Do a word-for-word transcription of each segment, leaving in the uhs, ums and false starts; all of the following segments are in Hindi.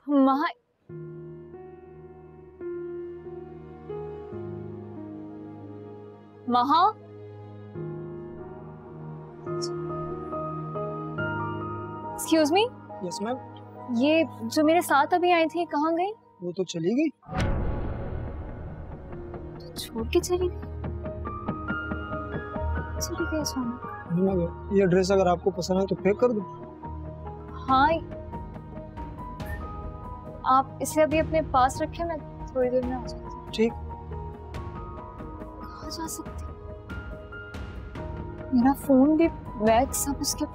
महा महा एक्सक्यूज मी। Yes ma'am. ये जो मेरे साथ अभी आई थी कहाँ गई? वो तो चली गई। तो छोड़ के चली गई? चली गई अचानक। ये ड्रेस अगर आपको पसंद है तो पैक कर दो। हाँ, आप इसे अभी अपने पास रखें, मैं थोड़ी देर में आ जाती हूँ। ठीक। कहाँ जा सकती? मेरा फोन भी, बैग सब उसके।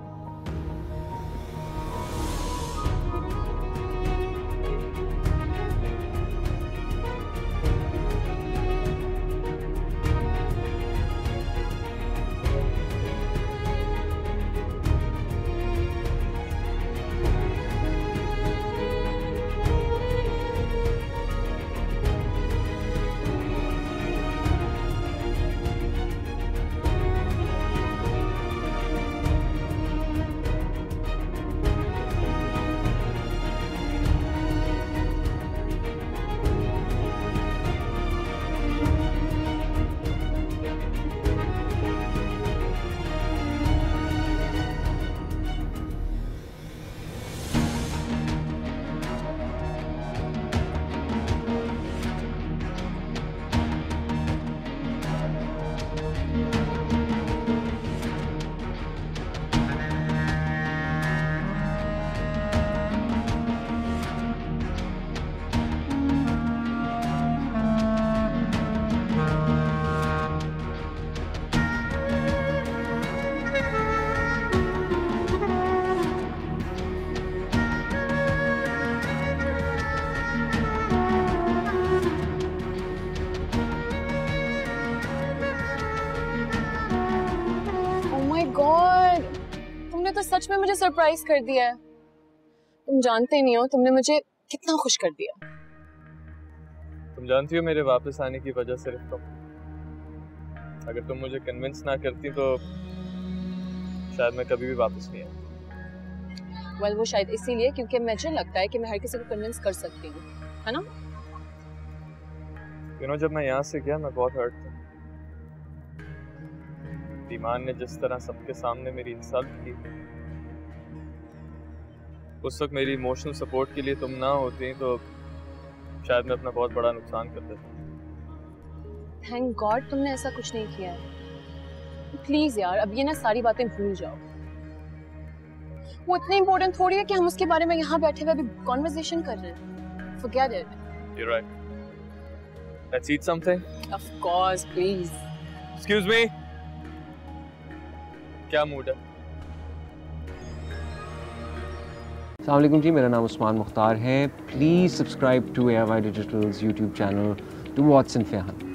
गॉड, तुमने तो सच में मुझे सरप्राइज कर दिया है। तुम जानते नहीं हो तुमने मुझे कितना खुश कर दिया। तुम जानती हो मेरे वापस आने की वजह सिर्फ तुम। अगर तुम मुझे कन्विंस ना करती तो शायद मैं कभी भी वापस नहीं आता। well, वो शायद इसीलिए क्योंकि मुझे लगता है कि मैं हर किसी को कन्विंस कर सकती हूँ, है ना? you know, जब मैं यहाँ से गया मैं बहुत हर्ट था। ईमान ने जिस तरह सबके सामने मेरी इंसल्ट की, उस वक्त मेरी इमोशनल सपोर्ट के लिए तुम ना होती तो शायद मैं अपना बहुत बड़ा नुकसान कर देता। थैंक गॉड तुमने ऐसा कुछ नहीं किया है। प्लीज यार अब ये ना सारी बातें भूल जाओ। वो इतनी इंपॉर्टेंट थोड़ी है कि हम उसके बारे में यहाँ बैठे हुए अभी कॉन्वर्सेशन कर रहे हैं। Forget it. You're right. Let's eat something. Of course, please. Excuse me. क्या मूड है? अस्सलाम वालेकुम जी, मेरा नाम उस्मान मुख्तार है। Please subscribe to A R Y digitals YouTube channel to what's in फ़ियान।